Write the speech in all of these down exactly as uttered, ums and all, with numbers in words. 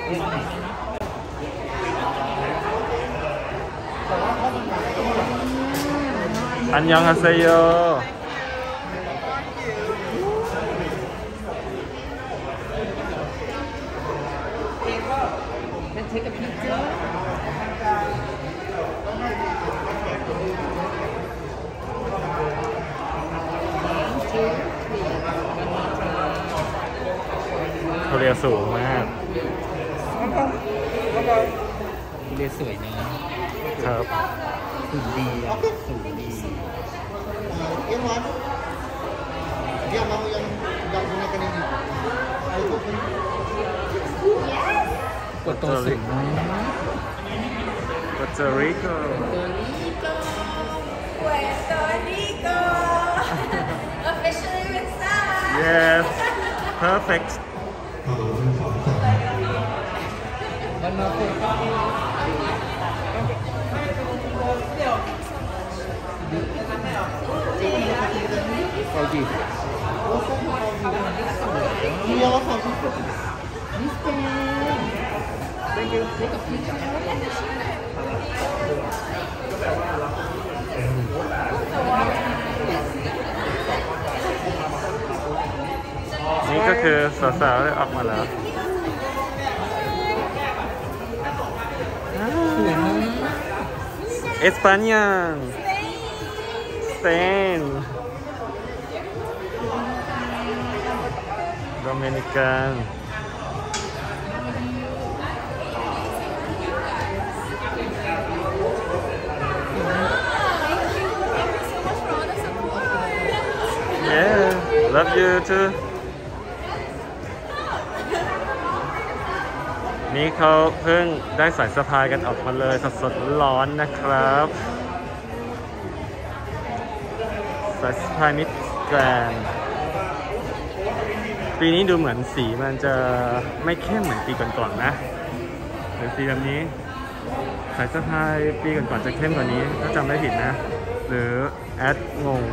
อันยองฮาเซโยเขาเรียสูงมากเรียสวยนะครับสูงดีสูงดี yang mana dia mau yang yang gunakan ini Puerto Rico Puerto Rico Puerto Rico officially with Sam yes perfect มันมาเป็นเขาจีบ你要放松นี่เป็น thank you นี่กับพี่จ๋านี่ก็คือสาวๆได้ออกมาแล้วเอสปานีสเปนโดมินิกันเย้ love you too นี่เขาเพิ่งได้สายสะพายกันออกมาเลยสดๆร้อนนะครับสายสะพายมิดแกรนด์ปีนี้ดูเหมือนสีมันจะไม่เข้มเหมือนปีก่อนๆนะหรือสีแบบนี้สายสะพายปีก่อนๆจะเข้มกว่านี้ถ้าจำไม่ผิดนะหรือแอดงง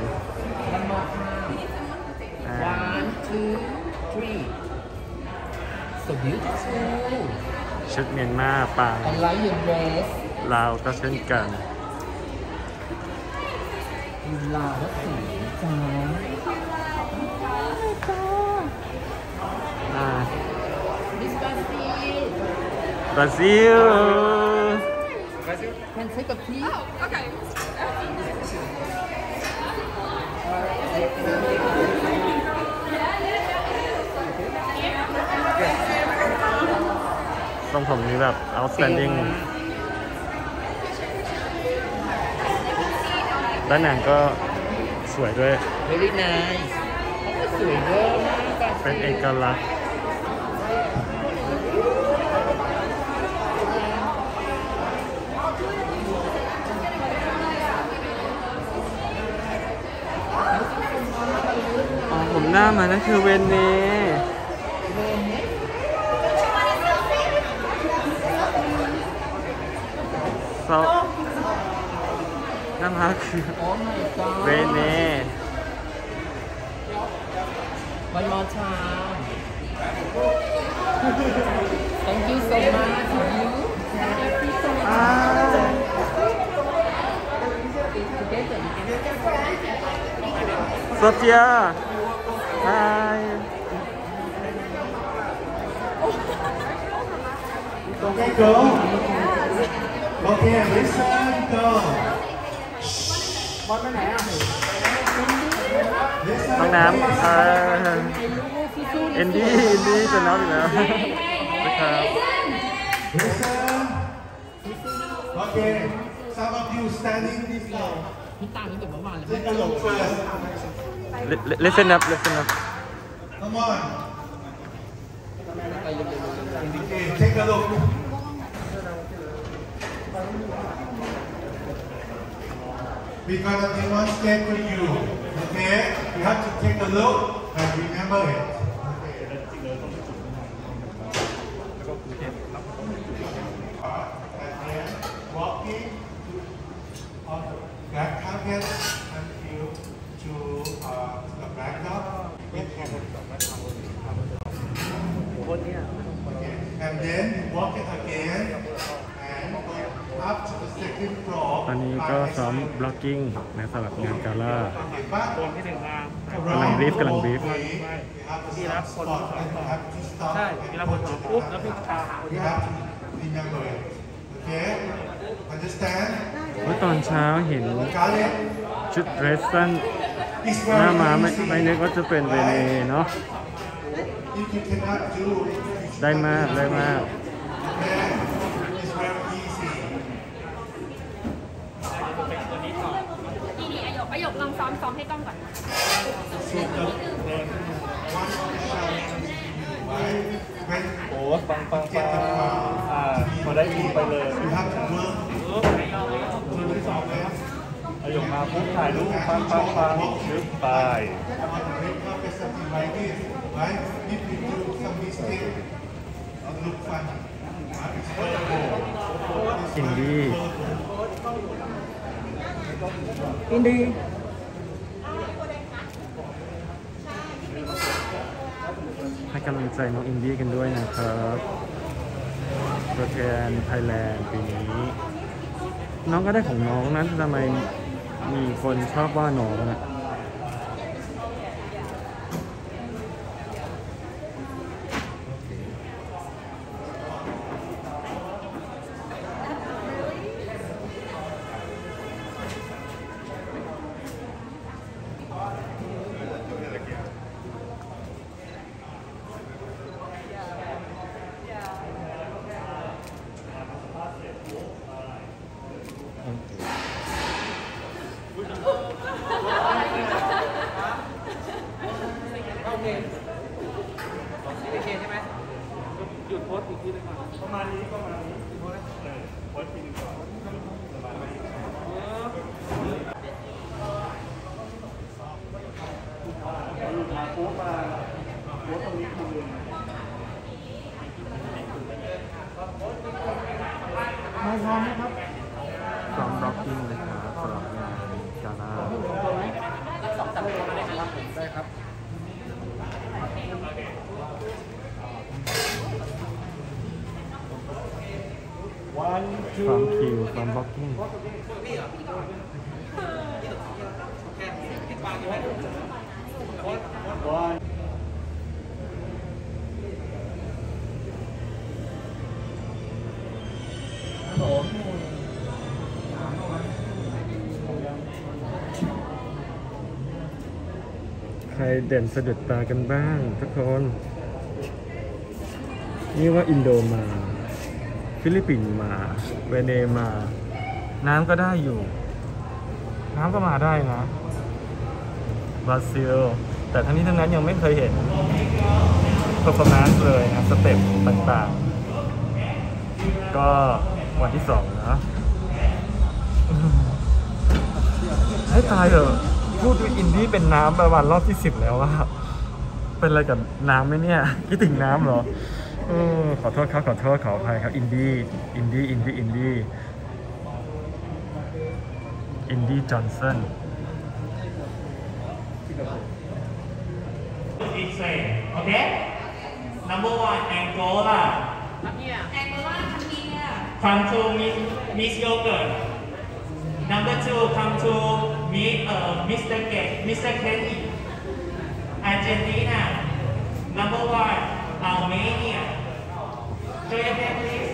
one two three so beautiful ชุดเมียนมาปัง I like your dress ลาวก็เช่นกันลาวก็สวยจ้าอ่า Miss Brazil บราซิล Can take a peek oh okay ทรงผมนี้แบบ outstanding ด้านหนังก็สวยด้วย Very nice สวยเยอะมากเป็นเอกลักษณ์อ๋อผมหน้ามานั่นคือเวเนเซาหน้ามาคือเวเน One more time Thank you so much to you Sophia Hi Okay, go. Okay, listen, go. ห้องน้ำเออเอนดี้เอนดี้จะน้องอีกแล้วนะครับ Listen. Okay, some of you standing this way. พี่ตาตั้งแต่เมื่อวานเลย Take a look first. listen up listen up Come on. Okay, take a look. We're gonna demonstrate for you. Okay? You have to take a look and remember it. And then walking on the back carpet until to uh, the back door. Okay. and then you walk it again and go up to the second floor ตอนนี้ก็ซ้อม blocking ในสำหรับงานกาล่า Okay, but คนที่หนึ่งมากำลัง brief กำลัง brief you have to ที่รับ stop คน spot and you have to stop ใช่ and ที่รับคนปุ๊บแล้วพี่ตา you have to remember it. Okay? Understand? เมื่อตอนเช้าเห็น Got it? ชุดเดรสสั้น It's หน้า very มาไม่ easy. ไม่นึกว่าจะเป็นเวเนเนาะ If you cannot do it, you ได้มากได้มาก Okay? It's very easy. นี่นี่ประโยคประโยคลองซ้อมซ้อมให้กล้องก่อน So the one challenge you right? When โอ้ปังปัง you ปั get the ง crown, อ่าพอได้ยินไปเลย you have to work มือที่สองเลยประโยคมาปุ๊บถ่ายรูปปังปังปังนึกไป on the red carpet, something like this, right? If you do some mistake, it look funny. Right? It's purple. It's อินดี้อินดีให้กำลังใจน้องอินดี้กันด้วยนะครับตัวแทนไทยแลนด์ปีนี้ น้องก็ได้ของน้องนั้นทำไมมีคนชอบว่าน้องอะหยุดโพสต์อีกทีนึงก่อนประมาณนี้ประมาณนี้โพสต์เออโพสต์ทีนึงก่อนประมาณนี้พอหลุดมาโพสต์มาโพสต์ตรงนี้ทีนึงไม่พร้อมนะครับซ้อม blocking นะครับสำหรับงานกาล่าสองสามตัวได้ครับผมได้ครับ one ซ้อมคิวซ้อม blocking ใครเด่นสะดุดตากันบ้างทุกคน นี่ว่าอินโดมา ฟิลิปปินส์มา เวเนมา น้ำก็ได้อยู่ น้ำก็มาได้นะ บราซิล แต่ทั้งนี้ทั้งนั้นยังไม่เคยเห็น performance เลยนะ สเต็ปต่างๆ ก็วันที่สองนะให้ตายเถอะพูดอินดี้เป็นน้ำประมาณรอบที่สิบแล้วว่าเป็นอะไรกับน้ำไหมเนี่ย คิดถึงน้ำเหรอเออขอโทษครับ ขอโทษขออภัยครับ อินดี้ อินดี้ อินดี้ อินดี้ อินดี้ จอห์นสัน Israel, okay? Number one, Angola. Angola, come here. Come to Miss, Miss Yogurt. Number two, come to meet uh, Mister Ke- Mister Kenny. Argentina. Number one, Armenia. Show your hand, please.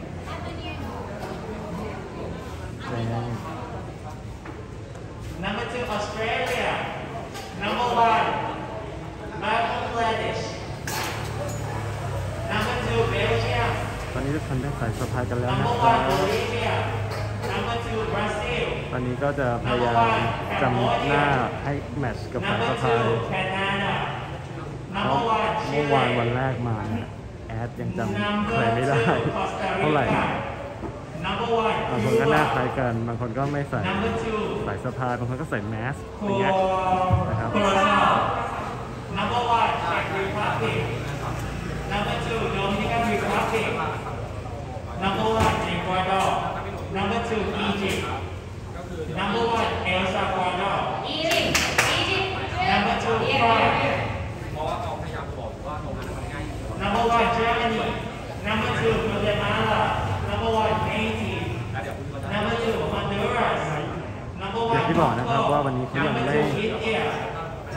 Number two, Australia. Number one, Bangladesh. Number two, Belgium. ตอนนี้ทุกคนได้ใส่สะพายกันแล้วนะ Number ครับ one, Bolivia. Number two, Brazil. ตอนนี้ก็จะพยายามจำหน้าให้แมทช์กับสาย Number สะพาย two, Canada. เพราะ Number one, เมื่อวานวัน Chile. แรกมาเนี่ยแอดยังจำ Number ใครไม่ได้ two, Costa เท่าไหร่ Rica. Number one, บางคนก็หน้าคล้าย Cuba. กัน บางคนก็ไม่ใส่ Number two, สายสะพาย บางคนก็ใส่แมสอย่างเงี้ย นะครับ Curacao. Number one, Czech Republic. Number two, Dominican Republic. Number one, Ecuador. Number two, Egypt. Number one, El Salvador. Egypt, Egypt. Number two, France. Number one, Germany. Number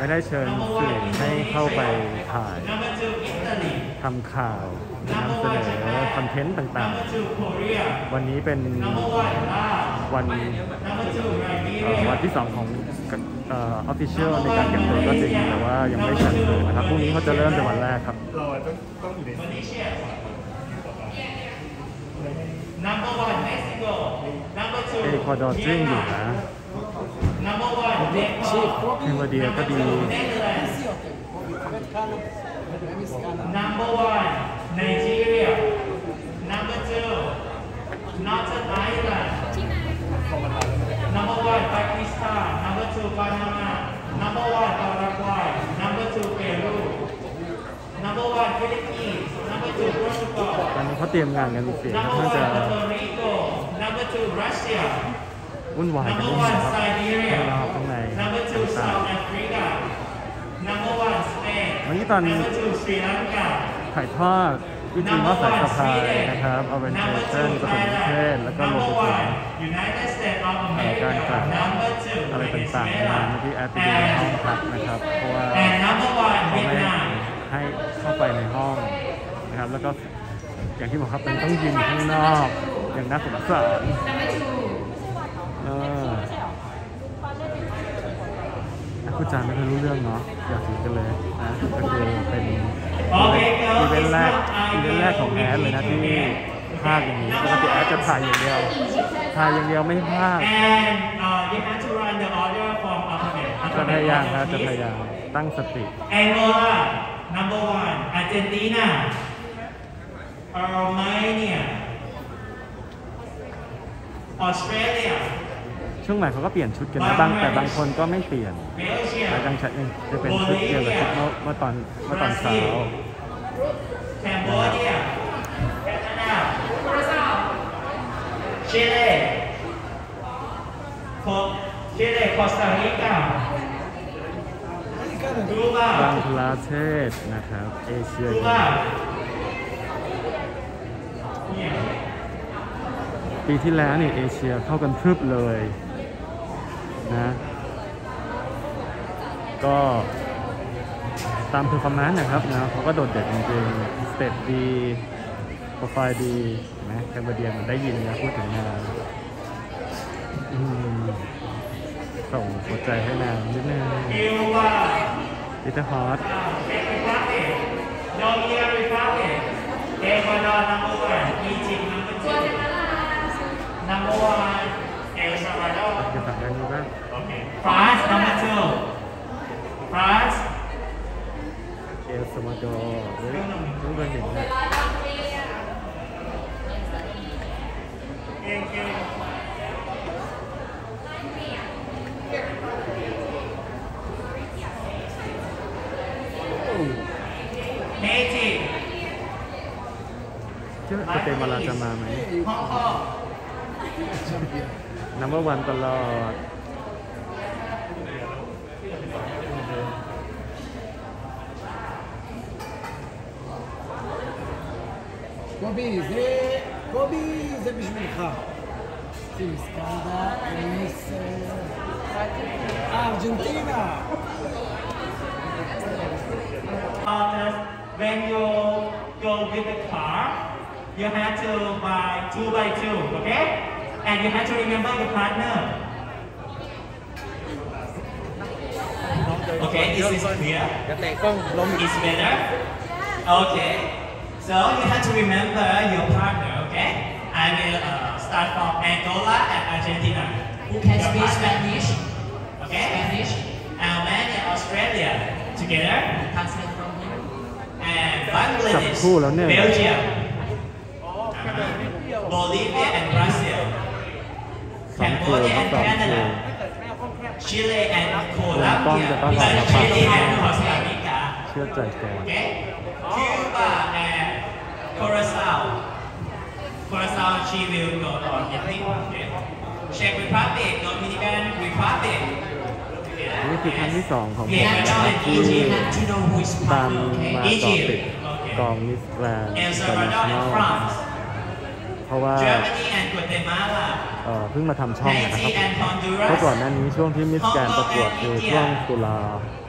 ไม่ได้เชิญสื่อให้เข้าไปถ่าย Number two, Italy. ทำข่าวนำ Number เส one, นอ Japan. คอนเทนต์ต่าง Number two, Korea. ๆ วันนี้เป็น Number one, Laos. วัน Number two, เอ่อวัน Liberia. ที่สองของเอ่อ official ในการเก็บตัวก็จริงแต่ว่ายังไม่ได้เชิญสื่อนะครับพรุ่งนี้เขาจะเริ่มเป็นวันแรกครับ Malaysia. Number one, Mexico. Number two, เอกวาดอร์จึ้งอยู่นะ Number one, Nepal. เทมเบอร์เดียก็ดี Netherlands. Number one, Nigeria. Number two, Northern Ireland. Number one, Pakistan. Number two, Panama. Number one, Paraguay. Number two, Peru. Number one, Philippines. Number two, Portugal. ตอนนี้เขาเตรียมงานกันเสียงค่อน Number ข้าง one, จะ Puerto Rico. Number two, Russia. วุ่นวายกัน Number นิดนึง one, ครับข้าง Siberia. นอกข้างใน Number two, ต่าง South Africa. Number one, Spain. ๆวันนี้ตอน Number two, Sri Lanka. ถ่ายทอดวิธีมอบสายสะพายนะครับ orientation ปฐมนิเทศแล้วก็รวมไปถึง United States of การกล่าว America. Number two, อะไรต่างๆงานที่แอดไปดูในห้องพักนะครับ เพราะว่า And number one, เขาไม่ Vietnam. ให้เข้าไปในห้องนะครับ แล้วก็อย่างที่บอกครับมันต้องยืนอยู่ข้างนอก อย่างน่าสงสารเออคุณจารย์ไม่เคยรู้เรื่องเนาะอยากถือกันเลยนะก็คือเป็นอีเวนต์แรกอีเวนต์แรกของแอดเลยนะที่ภาคอย่างนี้ปกติแอดจะถ่ายอย่างเดียวถ่ายอย่างเดียวไม่ภาค And uh, you have to run the order from alphabet. จะพยายามครับจะพยายามตั้งสติ Angola, number one. Argentina. Romania. Australia. ช่วงใหม่เขาก็เปลี่ยนชุดกันนะบางแต่บางคนก็ไม่เปลี่ยน Belgium. แต่ยังจะเป็นชุดเดียวกับชุดเมื่อเมื่อตอนเมื่อตอนเช้า Cambodia. Canada. Chile. Co- Chile, Costa Rica. บาง Cuba. ประเทศนะครับ เอเชีย Cuba. Yeah. ปีที่แล้วนี่เอเชียเข้ากันพรึบเลยนะก็ตามเพอร์ฟอร์แมนซ์นะครับนะเขาก็โดดเด่นจริงๆสเตปดีโปรไฟล์ดีนะแคมเบอร์เดียมันได้ยินนะพูดถึงงานอืมส่งหัวใจให้นางนิดนึง Cuba. ลิตเติ้ลฮอต Czech Republic. Dominican Republic. Ecuador, number one. Egypt, number two. Number one. El Salvador. จะสั่งกันนี้บ้าง Okay. France, number two. France. เอลซามาดอร์เฮ้ยรู้กันเห็นนะ Thank you. Haiti. เชื่อสเตมาลาจะมาไหม Hong Kong. นัมเบอร์วันตลอด קובי, זה... קובי, זה בשבילך. שים סקנדה, אמיס... ארגנטינה. Uh, when you go with the car, you have to buy two by two, okay? And you have to remember your partner. Okay, this is clear. จะเตะกล้องล้มอีก It's better. Okay. So you have to remember your partner, okay? I will uh, start from Angola and Argentina. Who can Your speak partner. Spanish? Okay? Spanish. Albania, Australia, together. Translate from here. And จับ Bangladesh, คู่แล้วเนี่ย Belgium, uh-huh. Bolivia and Brazil, สองคู่ Cambodia ทั้ง and สองคู่ Canada, Chile and ต้องจะต้องออก Colombia, มาปะ Chile and Costa Rica, เชื่อใจแก okay? Cuba and Curacao, Curacao she will go on ethnic, okay? Czech Republic, Dominican Republic, นี่คือครั้งที่สองของผม Vietnam นะครับ and ที่ Egypt. You have to know who is ตาม partner, มา okay? ต่อ Egypt, ติด okay. กองมิสแกรนด์ El อินเตอร์ Salvador เนชั่น and แนล France, เพราะว่า Germany and Guatemala, เอ่อเพิ่งมาทำช่องนะครับ Haiti and เพราะ Honduras, ก่อนหน้านี้ช่วงที่มิสแกรนด์ประกวดคือช่วงตุลา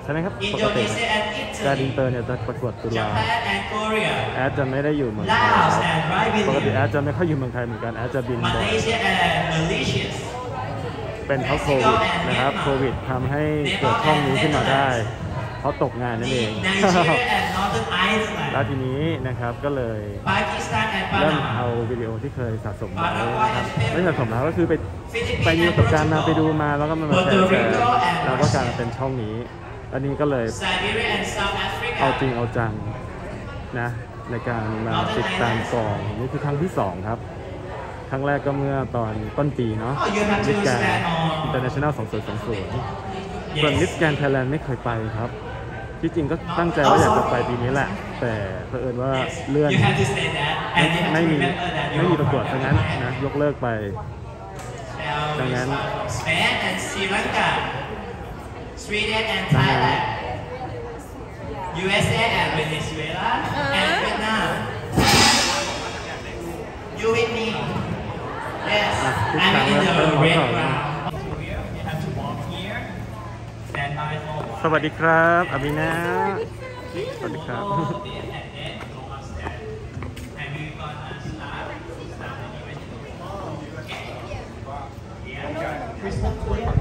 ช่ไหมครับปกติ Indonesia and การอิน Italy, เตอร์เนี่ยจะประกวดตุลา Japan and Korea, แอดจะไม่ได้อยู่เมืองไทย Laos ครับ and ปกติแอ Liberia, ดจะไม่ค่อยอยู่เมืองไทยเหมือนกันแอดจะบินบ่อย Malaysia and Malaysia, เป็นเพราะโควิดนะครับโควิดทำให้เกิดช่องนี้ขึ้นมาได้เพราะตกงานนั่นเอง Nigeria and Northern แล้ว Ireland, ทีนี้นะครับก็เลย Pakistan and เริ่ม Panama, เอาวิดีโอที่เคยสะสมไว้นะครับไม่สะสมแล้วก็คือไปไปมีประสบการณ์มาไปดูมาแล้วก็มาแชร์แชร์แล้วก็กลายมาเป็นช่องนี้อันนี้ก็เลย Siberia and South เอาจริง Africa, เอาจังนะในการมาติดตามกองนี่คือครั้งที่สองครับครั้งแรกก็เมื่อตอนต้นปีเนาะ oh, you have มิ to สแกรน stand ด์ on. อินเตอร์เนชั่นแนลสองศูนย์สองศูนย์ส่วนมิสแกรนด์ไทยแลนด์ไม่เคยไปครับที่จริงก็ตั้งใจว่าอยากจะไปปีนี้แหละ แต่เผอิญว่า Yes, เลื่อน you have to say that, ไม่ and you have ไม่ to มี remember that ไม่มี you're ประกวด from ซะงั้น Thailand. นะยกเลิกไป Now, ดังนั้น Spain and Sri Lanka, Sweden and Thailand, U S A and Venezuela, and Vietnam. You with me? Yes, Ah, I'm in this the time, red uh, ground. You have to walk here, stand by for สวัสดีครับอาบินาสวัสดีครับ Go there and then go upstairs. And we're gonna start, start the event. Okay? Yeah. Crystal clear.